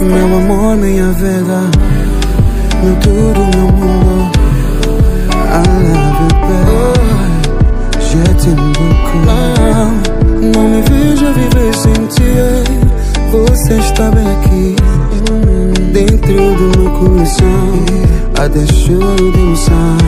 Meu amor, minha vida, meu tudo, meu mundo. I love you, baby. Je t'aime beaucoup. Não me vejo a viver sem ti. Você está bem aqui, dentro do meu coração. Até choro de emoção.